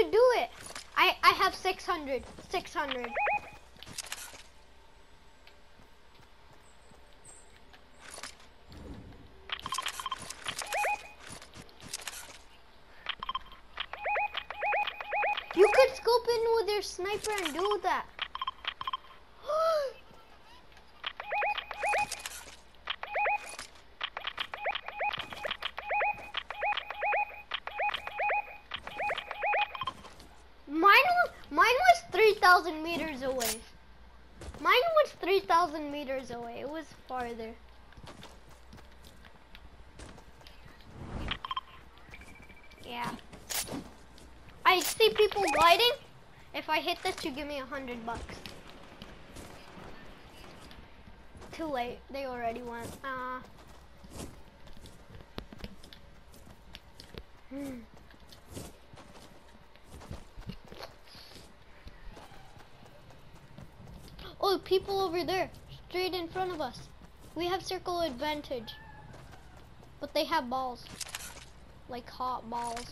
could do it. I have 600. 600. You could scope in with your sniper and do that. Mine was 3,000 meters away. Mine was 3,000 meters away. It was farther. Yeah. I see people gliding. If I hit this, you give me $100. Too late. They already went. Oh, people over there, straight in front of us. We have circle advantage, but they have balls, like hot balls.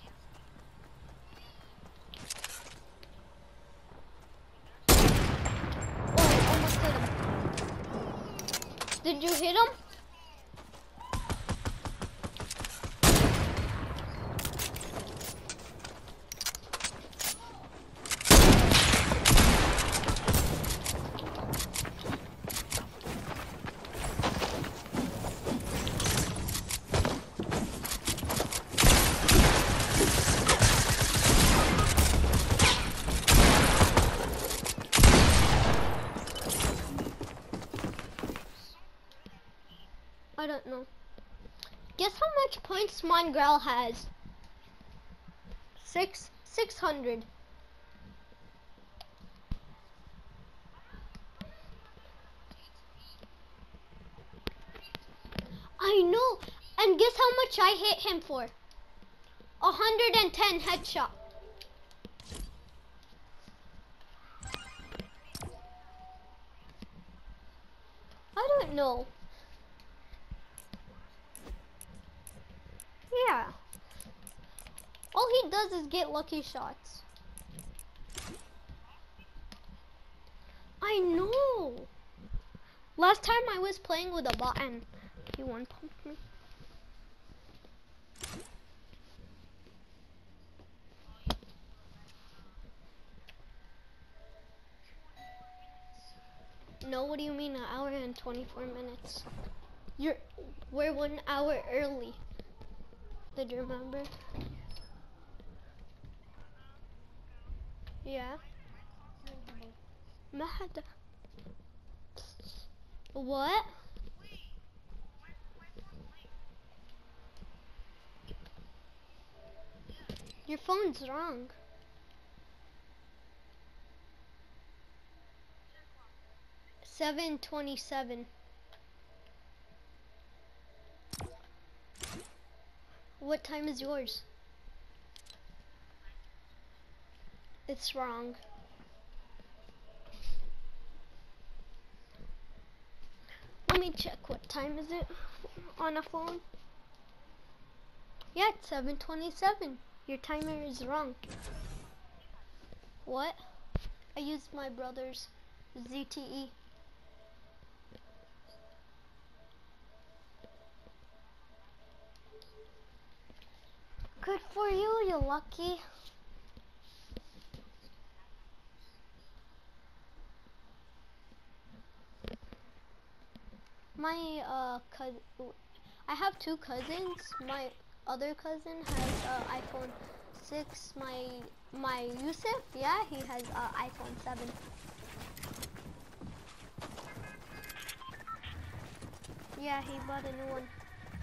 Oh, almost hit him. Did you hit him? I don't know. Guess how much points Mongrel has? 600. I know. And guess how much I hit him for? 110 headshot. I don't know. Yeah. All he does is get lucky shots. I know. Last time I was playing with a bot and he one pumped me. No, what do you mean an hour and 24 minutes? We're 1 hour early. Did you remember? Yeah. Mad. What? Your phone's wrong. $7:27. What time is yours? It's wrong. Let me check what time is it on a phone. Yeah, it's 7:27. Your timer is wrong. What? I used my brother's ZTE. Good for you, you lucky. My I have two cousins. My other cousin has iPhone 6. My Yusuf, yeah, he has iPhone 7. Yeah, he bought a new one.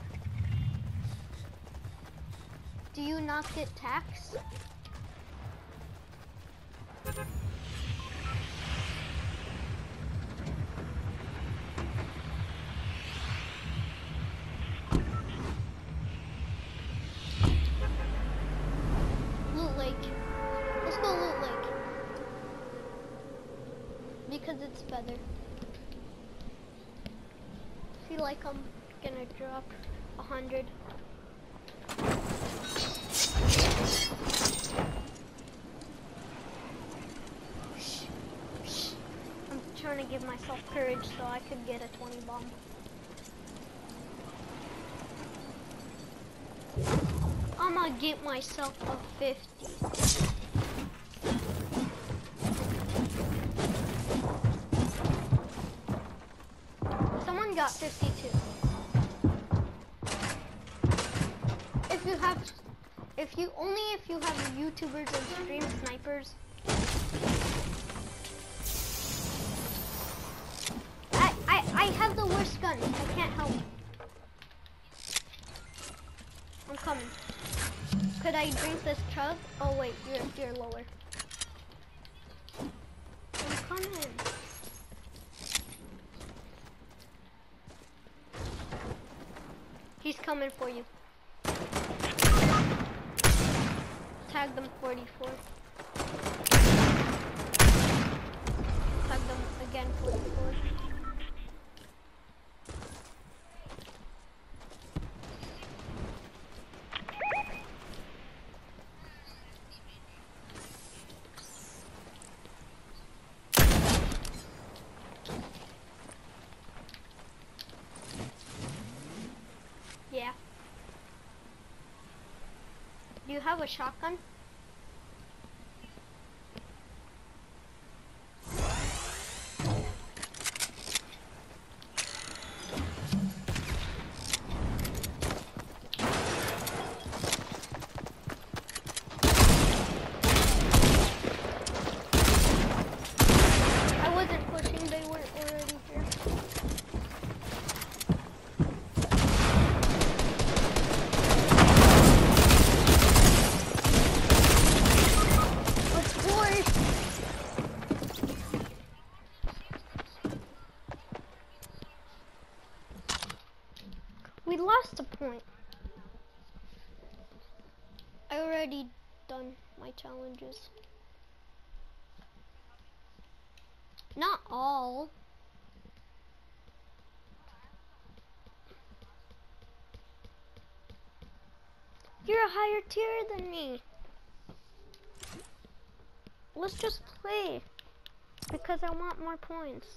Do you not get tax? Loot Lake. Let's go Loot Lake. Because it's better. I feel like I'm gonna drop 100. trying to give myself courage so I could get a 20 bomb. I'm gonna get myself a 50. Someone got 52. If you have YouTubers and stream snipers. I have the worst gun. I can't help. I'm coming. Could I drink this chug? Oh wait, you're lower. I'm coming. He's coming for you. Tag them 44. Tag them again 44. Yeah. Do you have a shotgun? I wasn't pushing, they weren't already here. We lost a point. I already done my challenges. Not all. You're a higher tier than me. Let's just play. Because I want more points.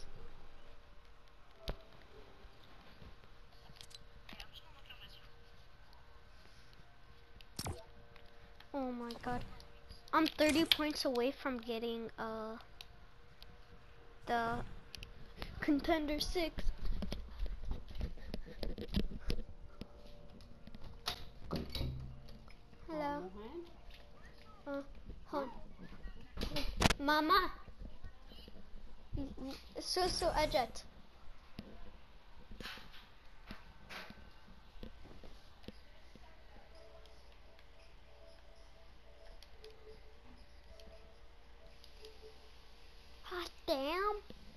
Oh my god. I'm 30 points away from getting the Contender 6. Hello. Hon. Mama. So Ajat. Ah, damn.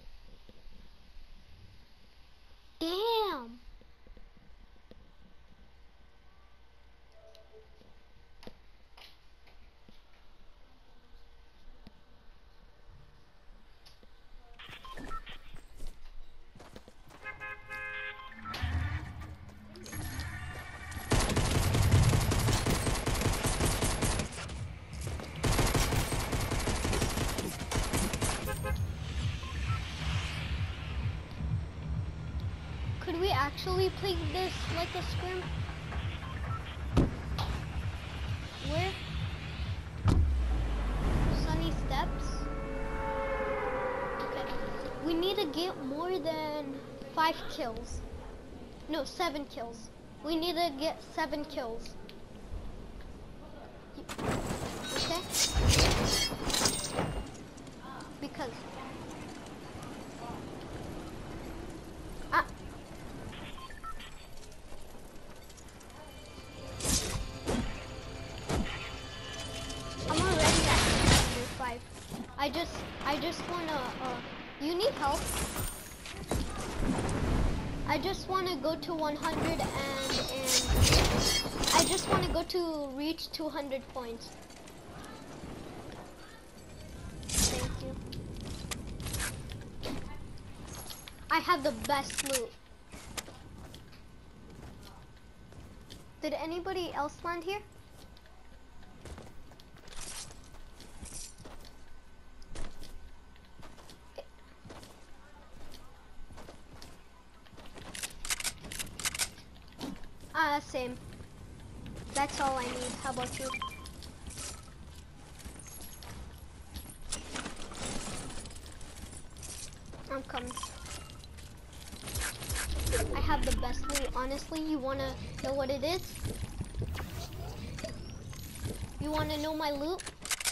Damn. Could we actually play this like a scrim? Where? Sunny Steps? Okay. We need to get more than 5 kills. No, 7 kills. We need to get 7 kills. Okay? Because I just wanna, you need help? I just wanna go to 100 and I just wanna go to reach 200 points. Thank you. I have the best loot. Did anybody else land here? Same. That's all I need. How about you? I'm coming. I have the best loot. Honestly, you wanna know what it is? You wanna know my loot?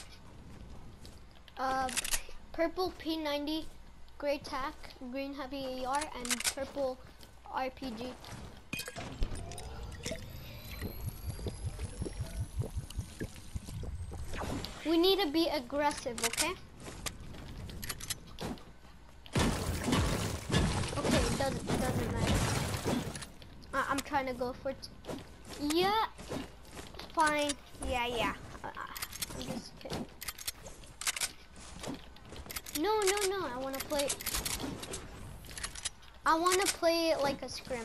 Purple P90, gray TAC, green heavy AR, and purple RPG. We need to be aggressive, okay? Okay, it doesn't matter. I'm trying to go for it. Yeah, fine. Yeah. I'm just kidding. No, I want to play. I want to play it like a scrim.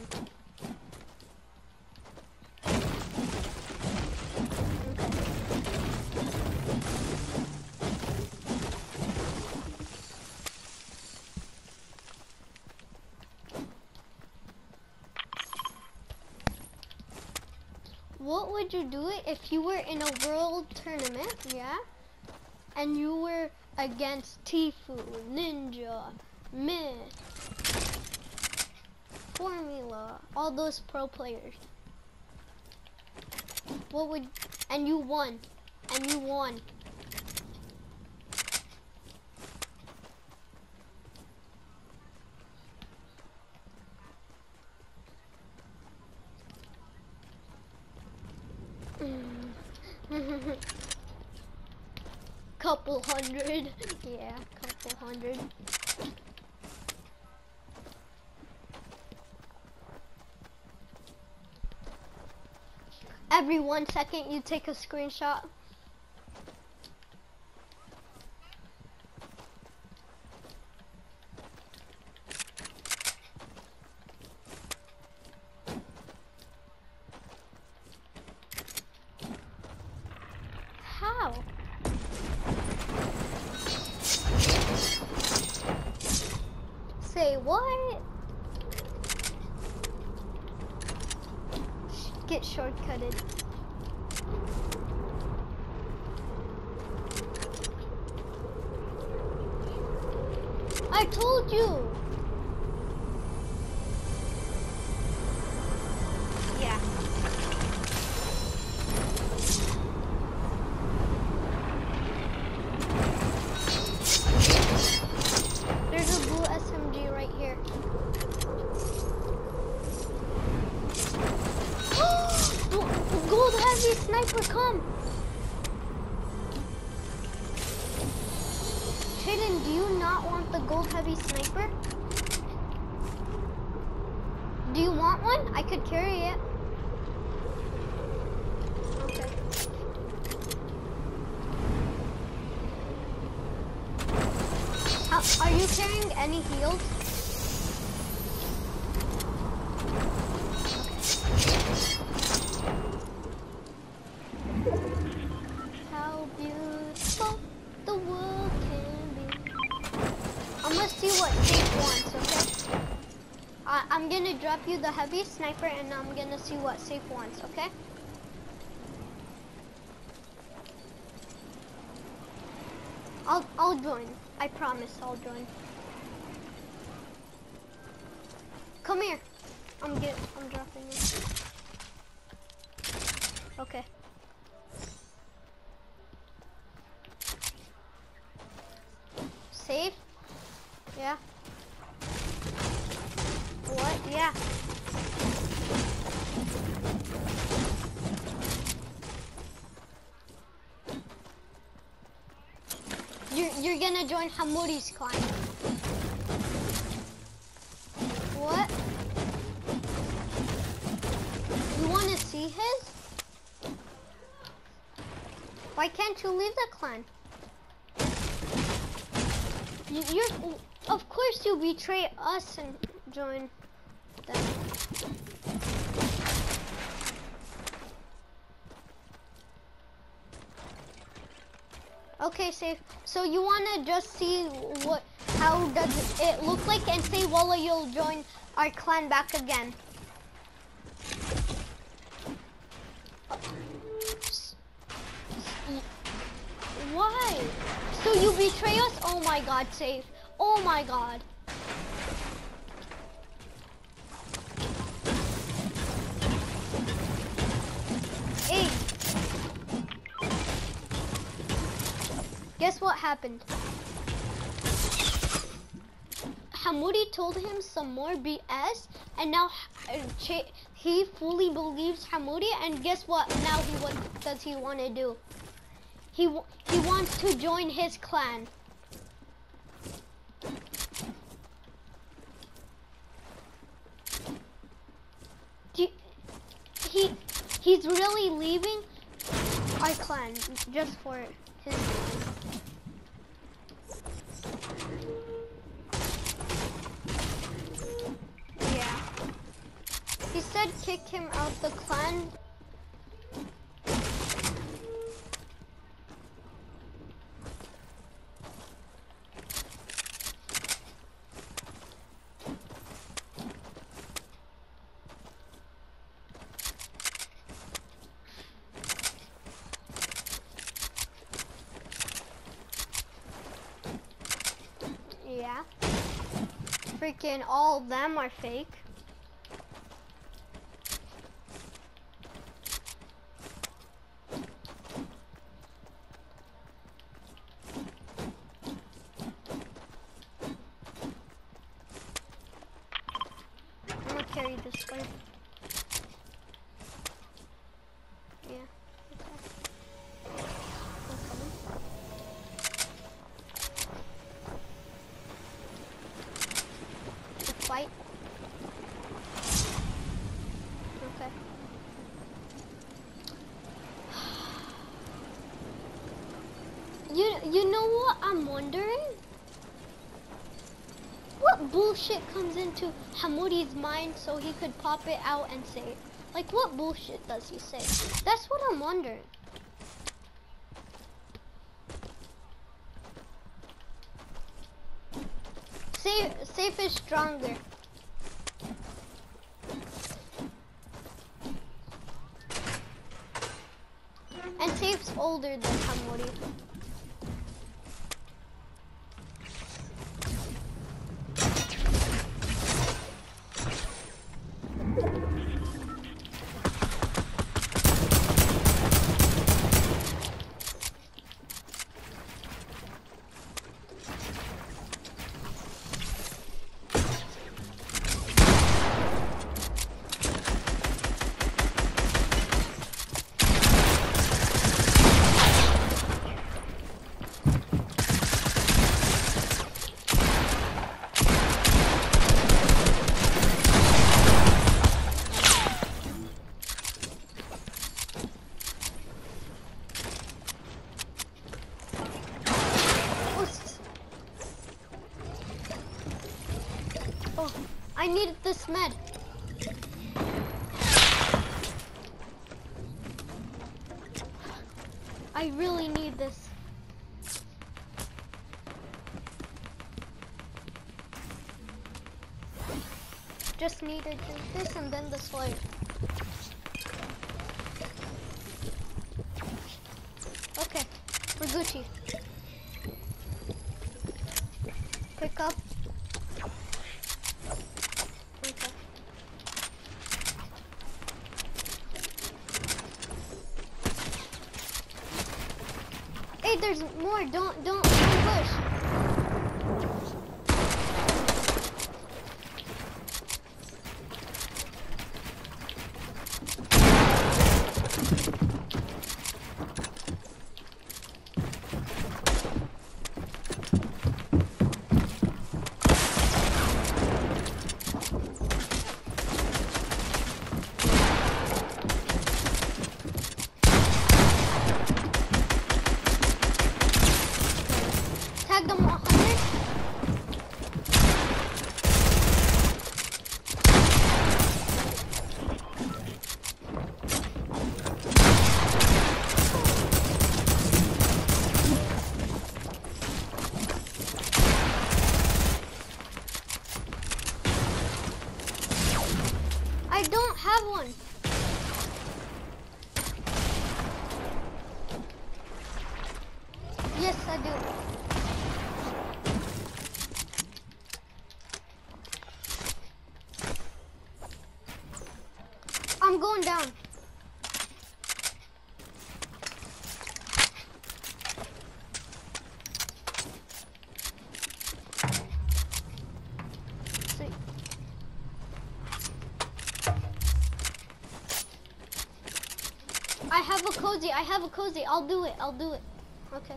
What would you do if you were in a world tournament, yeah? And you were against Tfue, Ninja, Myth, Formula, all those pro players. What would, and you won. Couple hundred. Yeah, couple hundred. Every 1 second you take a screenshot. How? Say what? Get shortcutted. I told you. Yeah. There's a blue SMG right here. Gold heavy sniper, come! Hayden, do you not want the gold heavy sniper? Do you want one? I could carry it. Okay. Are you carrying any heals? How beautiful the world can be. I'm gonna see what Safe wants, okay? I'm gonna drop you the heavy sniper and I'm gonna see what Safe wants, okay? I'll join. I promise I'll join. Come here. I'm dropping you. Okay. Safe? Yeah. What? Yeah. You're gonna join Hamuri's clan. What? You wanna see his? Why can't you leave the clan? You're of course you betray us and join them. Okay, Safe. So you wanna just see how does it look like and say, Walla, you'll join our clan back again. betray us? Oh my god, save. Oh my god. Hey. Guess what happened? Hamoudi told him some more BS, and now he fully believes Hamoudi. And guess what? Now what does he want to do? He wants to join his clan. He's really leaving our clan just for his clan. Yeah. He said kick him out the clan. Yeah. Freaking all of them are fake. I'm gonna carry this way. Yeah. Okay. Fight. Okay. You know what I'm wondering? What bullshit comes into Hamoudi's mind so he could pop it out and say it? Like, what bullshit does he say? That's what I'm wondering. Safe is stronger. And Safe's older than Hamoudi. Oh, I needed this med. I really need this. Just needed this and then the Slayer. Okay, we're Gucci. Pick up. Okay. Hey, there's more. Don't push. Tag down. See. I have a cozy. I have a cozy. I'll do it. I'll do it. Okay.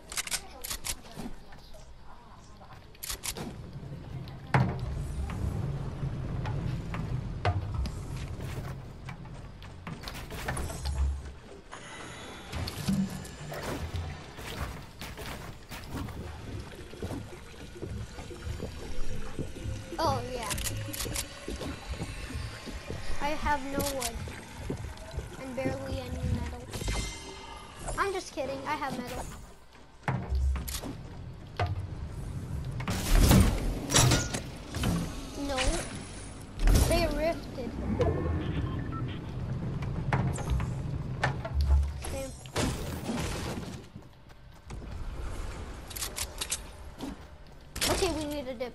Oh, yeah. I have no wood. And barely any metal. I'm just kidding. I have metal. No. They rifted. Damn. Okay, we need a dip.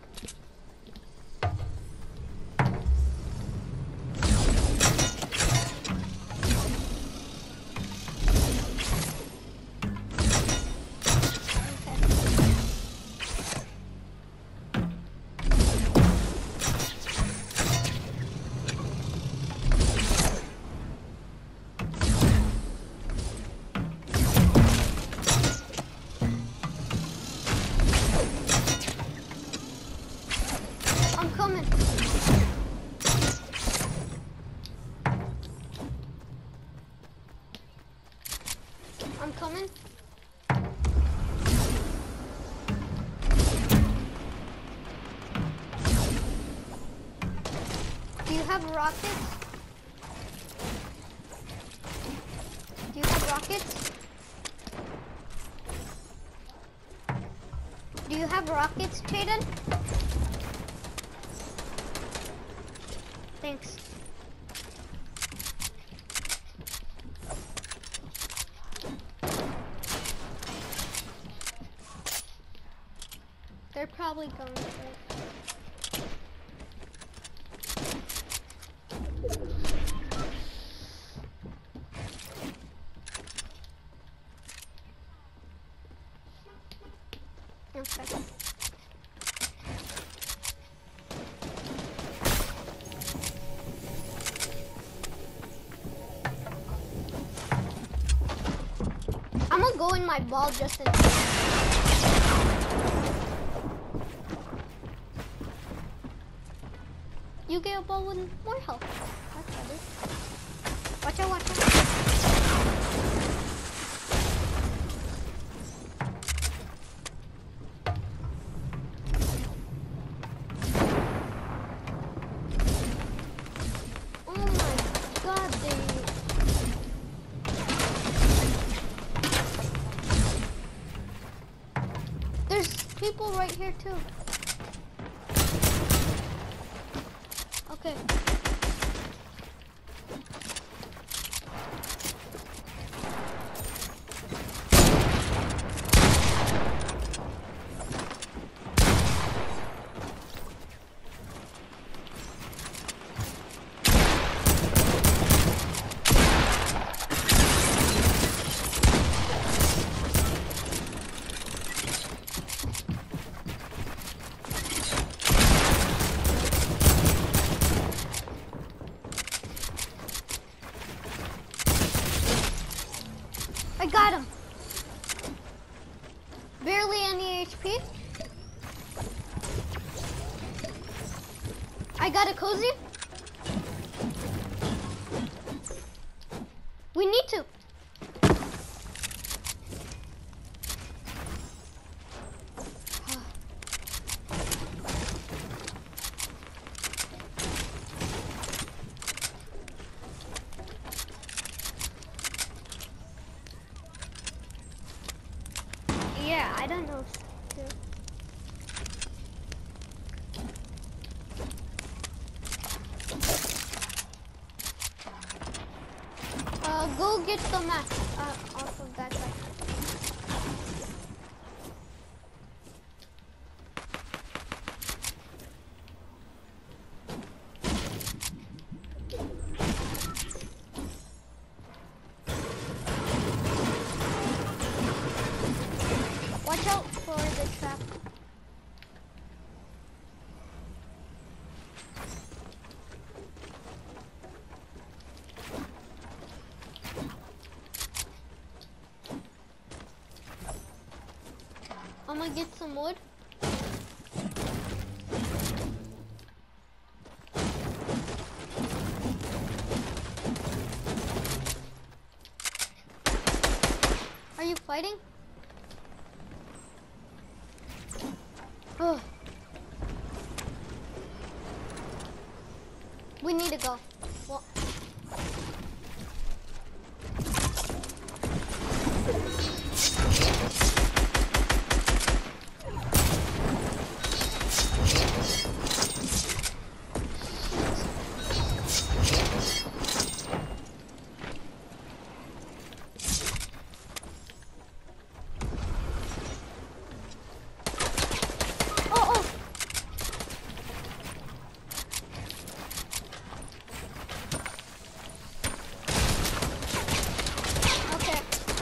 I'm coming. I'm coming. Do you have rockets? Do you have rockets? Do you have rockets, Jaden? Thanks. They're probably going to it. Okay. I'm gonna go in my ball just in case. You get a ball with more health. That's better. Watch out, watch out. Oh my god, there's people right here too. Okay. I got him. Barely any HP. I got a cozy. We need to. Yeah, I don't know. Go get the map off of that side. gonna get some wood. Are you fighting? Oh. We need to go. Well, okay.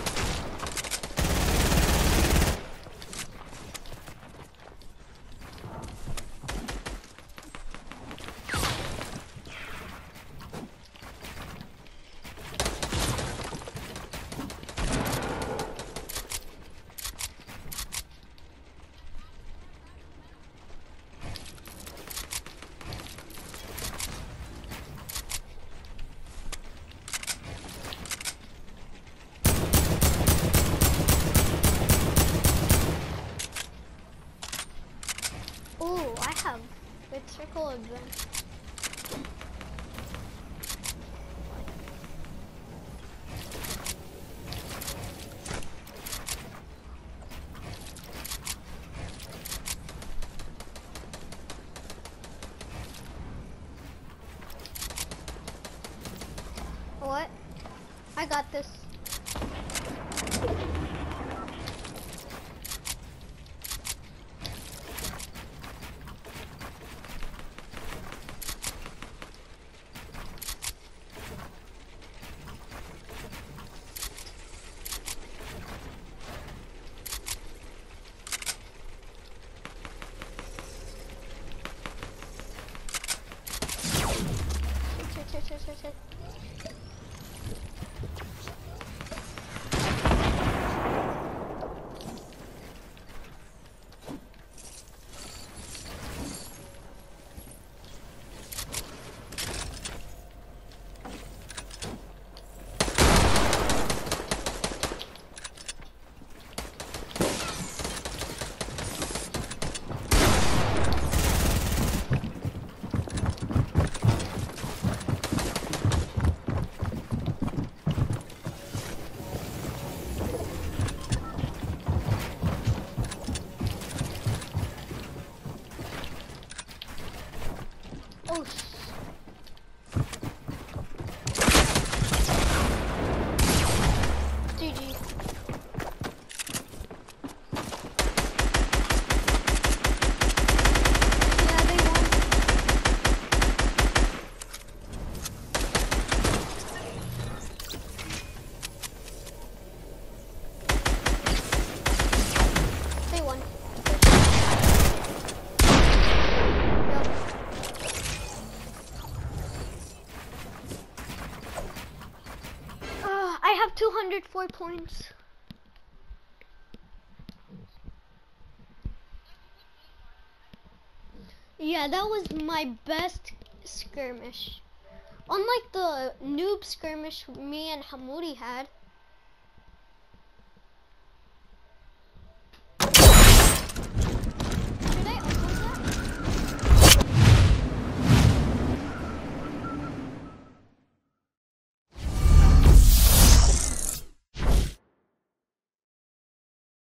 Oh, I have good circle advance. What? I got this. Shit. Oh, GG. Yeah, they won. They won. I have 204 points. Yeah, that was my best skirmish. Unlike the noob skirmish me and Hamoudi had.